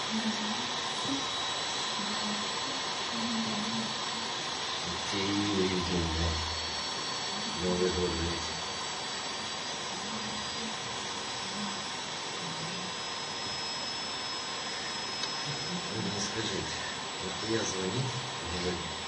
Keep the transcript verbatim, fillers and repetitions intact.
Те июля день, да? Новый год летит. Вы мне скажите, вот я звоню, говорю,